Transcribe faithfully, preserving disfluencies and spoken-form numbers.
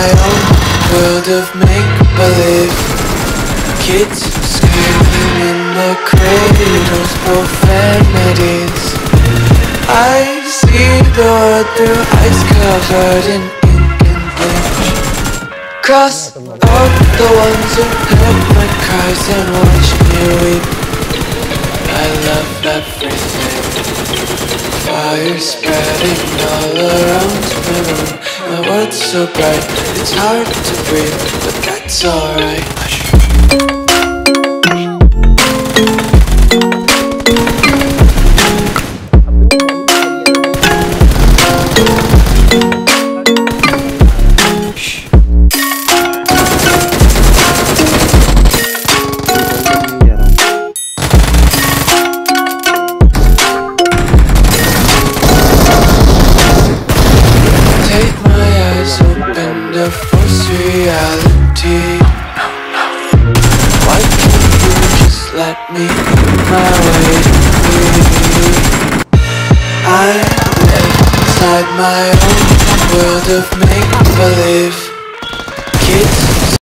own world of make-believe. Kids screaming in the cradles, profanities. I see the world through ice covered in ink and bleach. Cross out the ones who heard my cries and watched me weep. I love everything. Fire spreading all around my room. My world's so bright, it's hard to breathe, but that's alright. To force reality. Why can't you just let me my way free? I live inside my own world of make-believe. Kids